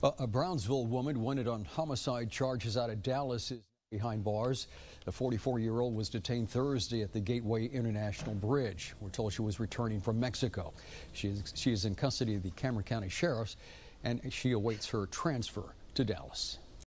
A Brownsville woman wanted on homicide charges out of Dallas is behind bars. The 44-year-old was detained Thursday at the Gateway International Bridge. We're told she was returning from Mexico. She is in custody of the Cameron County Sheriff's, and she awaits her transfer to Dallas.